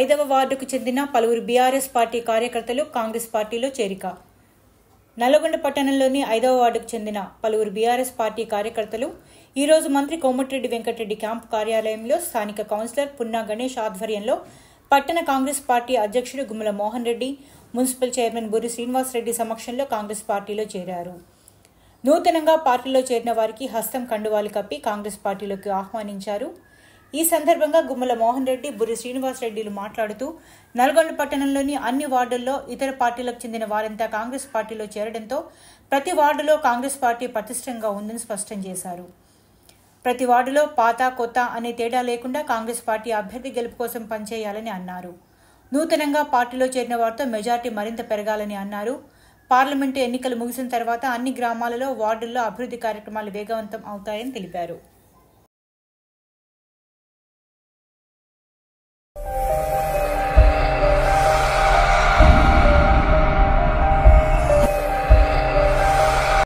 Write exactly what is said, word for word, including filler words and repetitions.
ఐదవ వార్డుకు చెందిన పలువురు బీఆర్ఎస్ పార్టీ కార్యకర్తలు కాంగ్రెస్ పార్టీలో చేరిక. నల్లగొండ పట్టణంలోని ఐదవ వార్డుకు చెందిన పలువురు బీఆర్ఎస్ పార్టీ కార్యకర్తలు ఈరోజు మంత్రి కోమటిరెడ్డి వెంకటరెడ్డి క్యాంపు కార్యాలయంలో స్థానిక కౌన్సిలర్ పున్నా గణేష్ ఆధ్వర్యంలో పట్టణ కాంగ్రెస్ పార్టీ అధ్యక్షుడు గుమ్మల మోహన్ రెడ్డి, మున్సిపల్ చైర్మన్ బుర్రి శ్రీనివాసరెడ్డి సమక్షంలో కాంగ్రెస్ పార్టీలో చేరారు. నూతనంగా పార్టీలో చేరిన వారికి హస్తం కండువాలు కప్పి కాంగ్రెస్ పార్టీలోకి ఆహ్వానించారు. ఈ సందర్భంగా గుమ్మల మోహన్ రెడ్డి, బుర్రి శ్రీనివాసరెడ్డిలు మాట్లాడుతూ నల్గొండ పట్టణంలోని అన్ని వార్డుల్లో ఇతర పార్టీలకు చెందిన వారంతా కాంగ్రెస్ పార్టీలో చేరడంతో ప్రతి వార్డులో కాంగ్రెస్ పార్టీ పటిష్టంగా ఉందని స్పష్టం చేశారు. ప్రతి వార్డులో పాత కొత్త అనే తేడా లేకుండా కాంగ్రెస్ పార్టీ అభ్యర్థి గెలుపు కోసం పనిచేయాలని అన్నారు. నూతనంగా పార్టీలో చేరిన వారితో మెజార్టీ మరింత పెరగాలని అన్నారు. పార్లమెంటు ఎన్నికలు ముగిసిన తర్వాత అన్ని గ్రామాలలో వార్డుల్లో అభివృద్ధి కార్యక్రమాలు వేగవంతం అవుతాయని తెలిపారు.